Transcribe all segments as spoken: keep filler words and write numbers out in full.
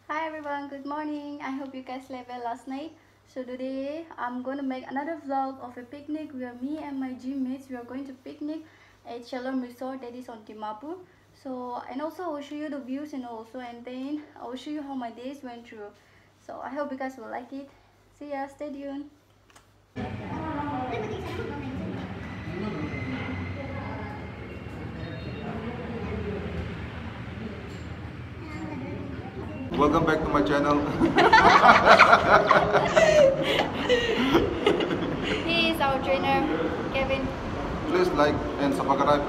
Hi everyone, good morning. I hope you guys slept well last night. So today I'm going to make another vlog of a picnic where me and my gym mates we are going to picnic at Shalom Resort that is on Dimapur. So and also I will show you the views and also and then I will show you how my days went through. So I hope you guys will like it. See ya, stay tuned. Welcome back to my channel. He is our trainer, Kevin. Please like and subscribe.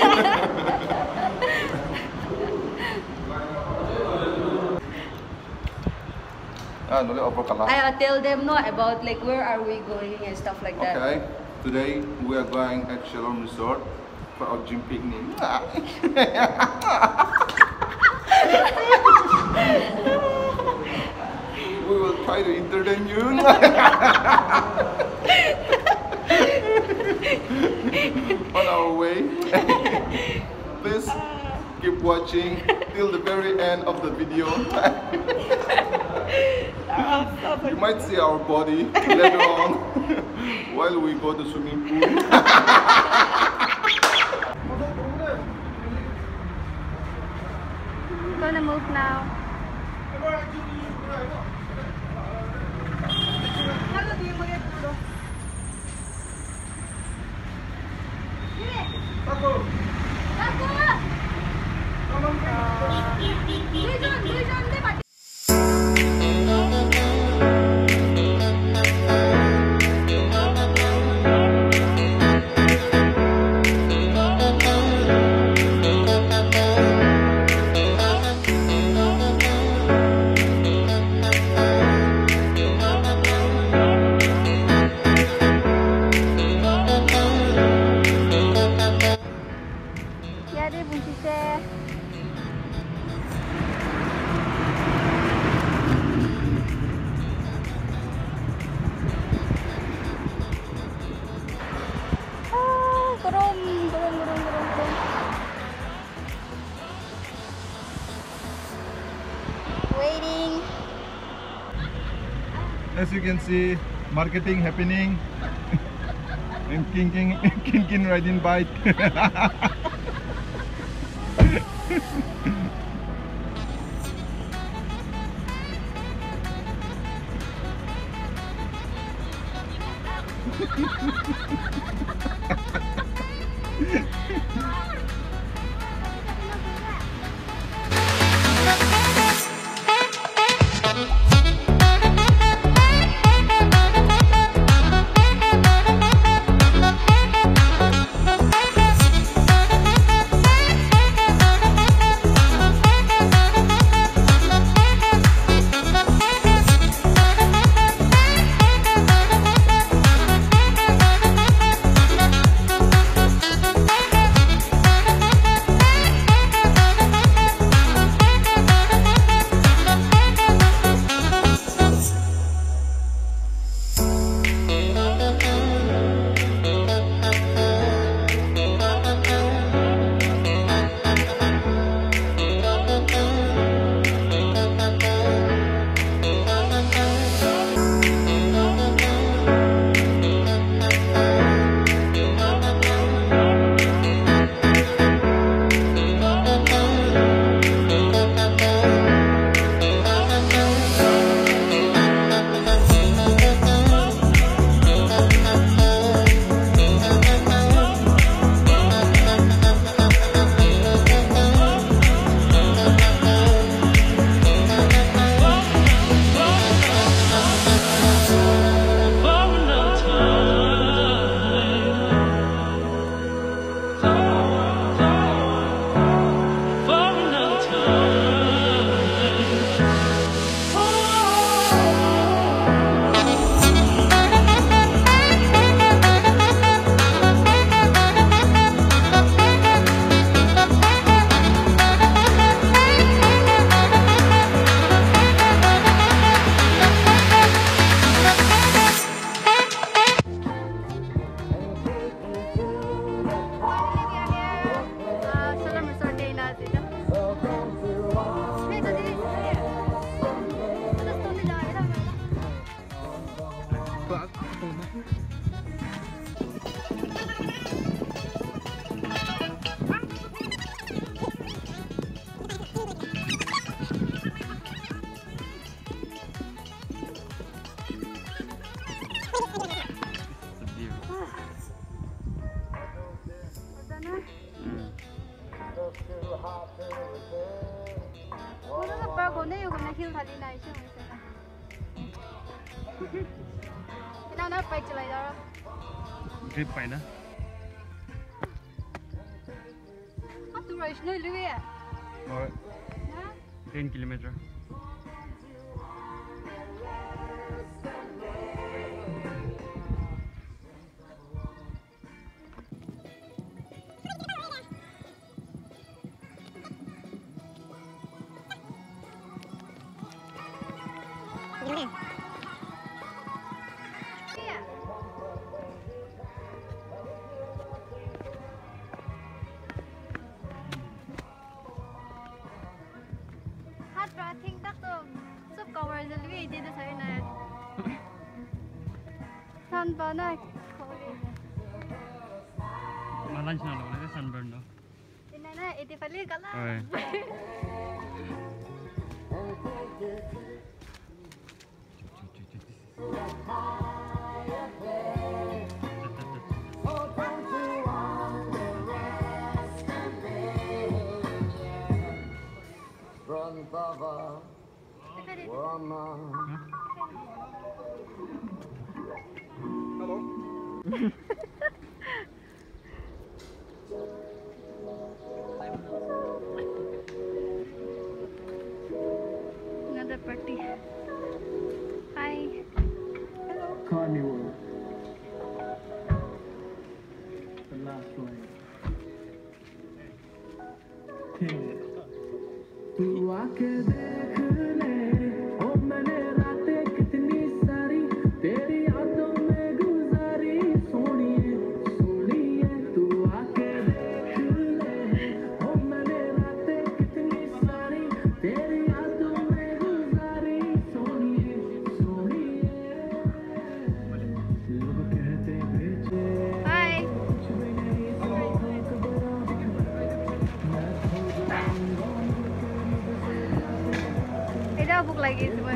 Ah, no, I tell them no about like where are we going and stuff like that. Okay, today we are going at Shalom Resort for our gym picnic. We will try to entertain you. On our way. Please keep watching till the very end of the video. You might see our body later on while we go to swimming pool. I'm gonna move now. Waiting. As you can see, marketing happening and King King King King riding bike. na hill thali na isu hoise na ina na pai chalai da grip pai na ha tu rais noi lui ya or na ten kilometer sunburn lunch na lo na sunburn no ina na iti pali kala oi Hello. Another party. Hi. Hello. Carnival. The last one. King. तू आके देख ले ओ मैंने रातें कितनी सारी तेरी यादों में गुजारी सोनिए सोनिए तू आके देख ले ओ मैंने रातें कितनी सारी तेरी यादों में गुजारी सोनिए सोनिए लोग कहते बेचे Hi. कुछ भी नहीं Ida book lagi semua.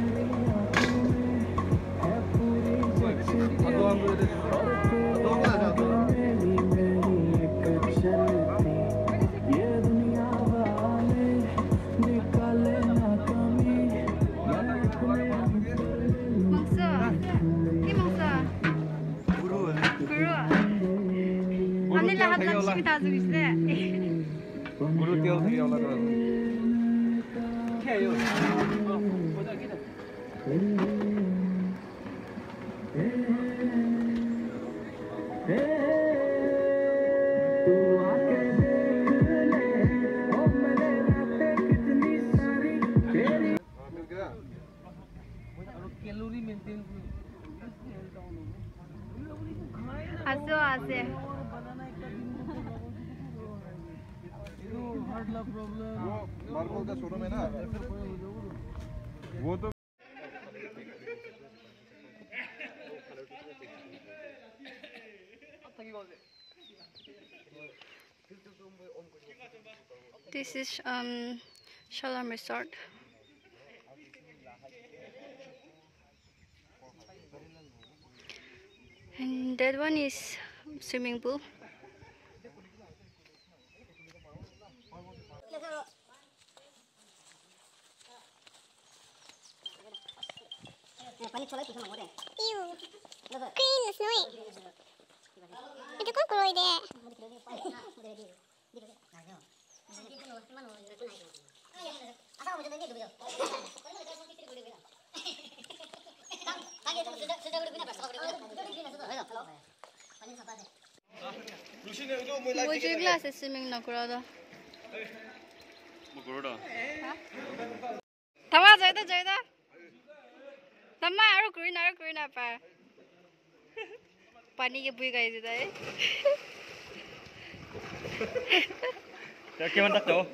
Mangsa. Ini mangsa. Guru. Guru. Ani lahat lang sih kita tulis deh. guru tel thi aula ro khayo calorie maintain Aso ase. Heart ला प्रॉब्लम वो मार्बल का शोरूम है ना वो तो This is um Shalom Resort. And that one is swimming pool. Ew. Green is snowy. Itu kok keluar deh. Would you glass is swimming na kurada? mo guru da Tama jai da jai da. Tama aru green aru green apa? Pani ke bui gai jida eh. ya ke man tak to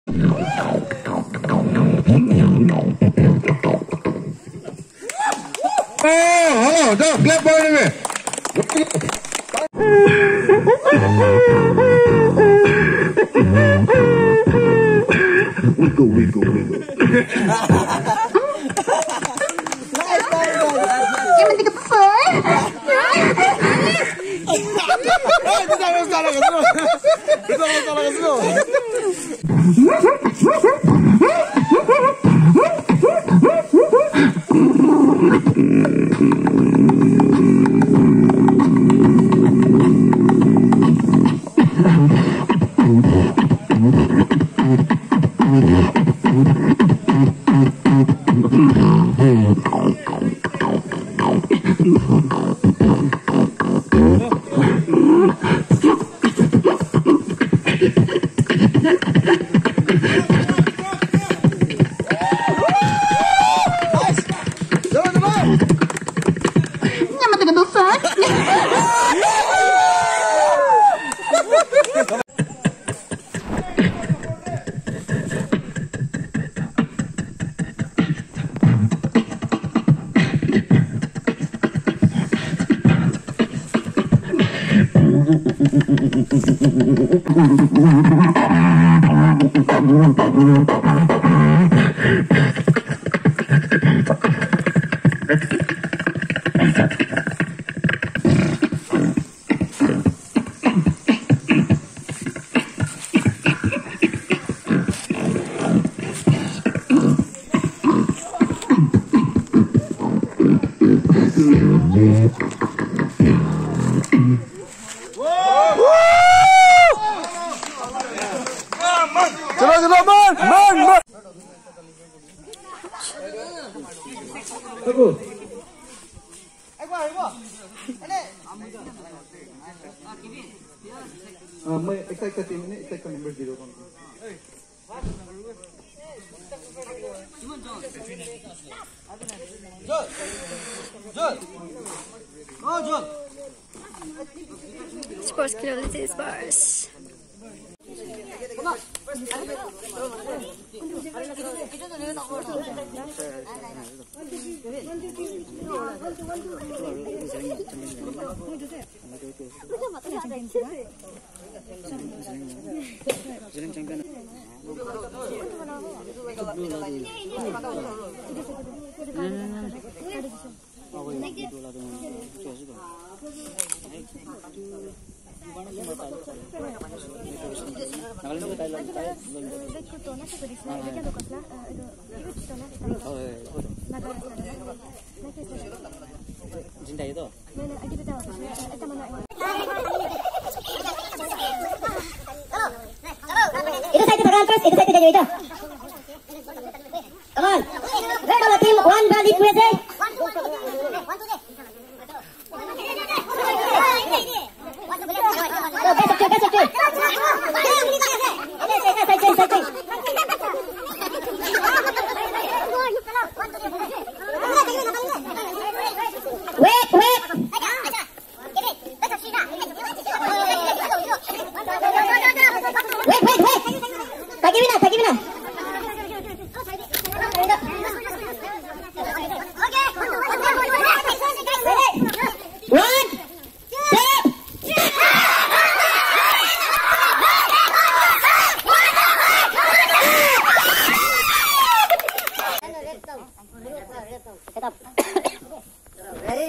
hello, jom, clap for me. Wiggle, wiggle, wiggle. Jangan tiga pesor. Kita harus salah ke semua. Kita harus salah ke semua. Jangan tiga pesor. Chalo, chalo, man, man, man. Aku. Ah, मैं excite करती हूँ नहीं excite का number zero कौन जोल जोल oh जोल Sports Curiosity Sports. Cinta itu? Itu saya tekan terus, itu saya tidak itu. Come on. Red on the team, one ball each U S A. One, two, three. One, two, three. Go, best of two, best of two. Side change, side change. Wait, wait. Wait, wait, wait. Tagi Mina, tagi Mina. One, two. Tetap. Ready?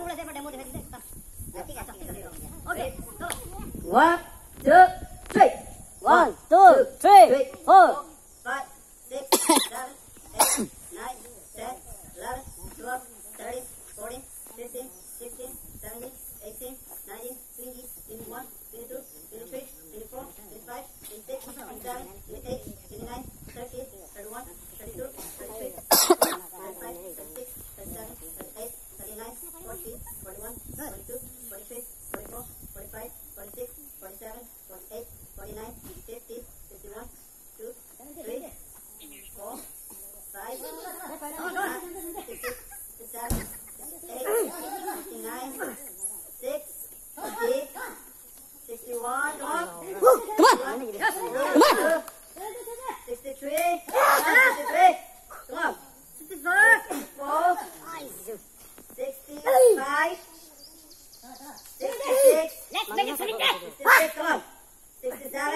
One, two, three. One, two, three, four. Five, six, seven, eight, nine, ten, eleven, twelve, thirteen, fourteen, fifteen, sixteen, seventeen, eighteen, nineteen, twenty, twenty-one, twenty-two, twenty-three, twenty-four, twenty-five, twenty-six, twenty-seven, twenty-eight, twenty-nine, thirty, thirty-one, thirty-two, thirty-three, thirty-five, thirty-six, thirty-seven, thirty-eight, thirty-nine, forty, forty-one, forty-two, forty-three, forty-four, forty-five, forty-six, forty-seven, forty-eight, forty-nine, fifty, fifty-one, two, three, four, five, six, seven, eight, nine, six, sixty, sixty-one. Come on. Come on.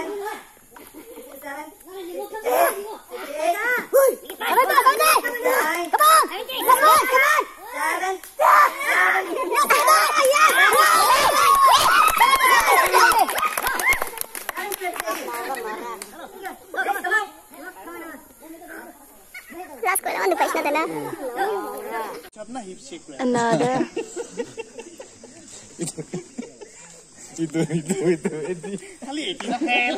Last one on the face na tala. Another. Itu itu itu itu. Kali itu lah hell.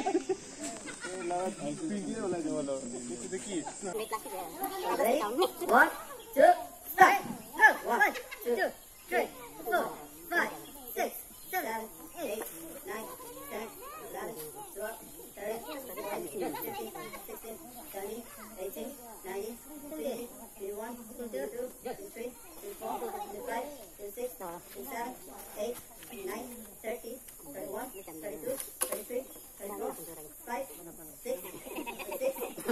One, two, start. Go. One, two, three, four, five, six, seven, eight, nine, ten, eleven, twelve, thirteen, fourteen, fifteen, sixteen, seventeen, eighteen, nineteen, twenty, twenty-one, twenty-two, twenty-three, twenty-four, twenty-five, twenty-six, twenty-seven, twenty-eight, twenty-nine, thirty, thirty-one, thirty-two, thirty-three, thirty-four, five, six, six.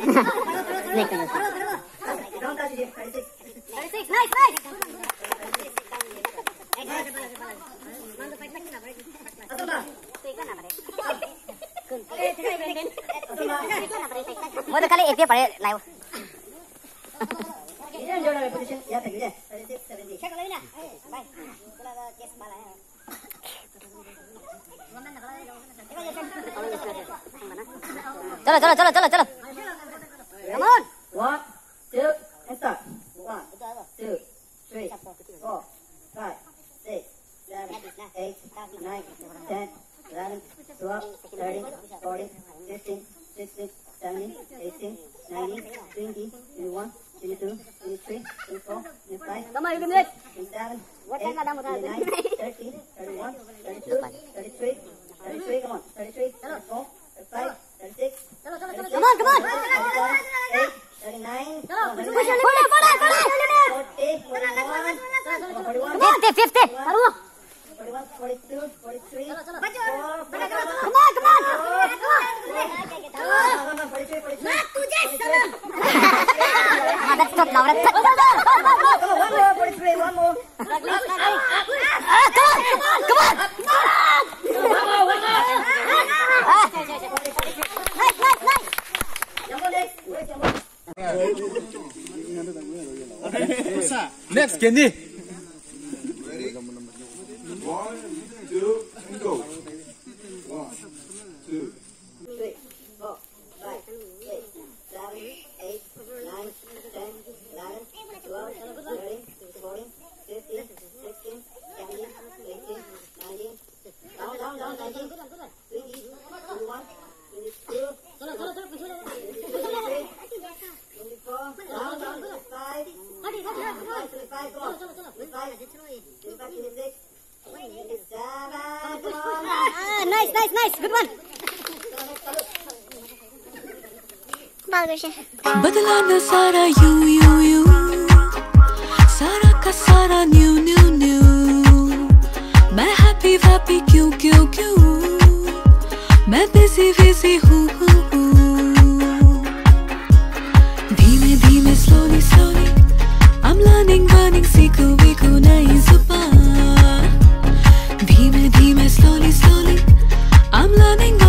Don't touch it. thirty-six. thirty-six, nice, nice. Mau kali itu pada live. Ini yang jual position ya tadi deh. thirty-six, seventy. Check lagi nak. Bye. Kalau ada case malah. Chalo, chalo, chalo, chalo, chalo. Come on. One, two, and start. One, two, three, four, five, six, seven, eight, nine, ten, eleven, twelve, thirteen, fourteen, fifteen, sixteen, seventeen, eighteen, nineteen, twenty, twenty-one, twenty-two, twenty-three, twenty-four, twenty-five, Come on, you can do it. twenty-seven, What time ada mudah? twenty-nine, thirty, thirty-one, thirty-two, thirty-three, thirty-three, come on, thirty-three, thirty-four, thirty-five, thirty-six, Come on, come on. thirty-eight, thirty-nine, Push your limit. Pull it, pull it, pull it. forty, forty-one, forty-one, Fifty, fifty. Taruh. forty-one, forty-two, forty-three, Come forty-four, on, come on. forty-three, forty-two, Ah, that's not now. That's one more, forty-three, one more. Ah, come on, come on, come on. Ah, nice, nice, nice. Jumbo next. Where's Jumbo? Next, Candy. One, two, and go. One, two. Three, four, five, six, seven, eight, nine, ten, eleven, twelve, thirteen, fourteen, fifteen, sixteen, seventeen, eighteen, nineteen. Down, down, down, nineteen. twenty, twenty-one, twenty-two, twenty-three, twenty-four, down, down, twenty-five, twenty-five, go on. twenty-five, twenty-five, twenty-six, twenty-seven, come on. Ah, nice, nice, nice. Good one. Bagus ya. बदला न सारा you you you सारा का सारा new new new मैं happy वैप्पी क्यों क्यों क्यों मैं बिजी बिजी हूँ हूँ हूँ धीमे धीमे slowly slowly I'm learning burning सीखूं वीखूं नई जुबान धीमे धीमे slowly slowly I'm learning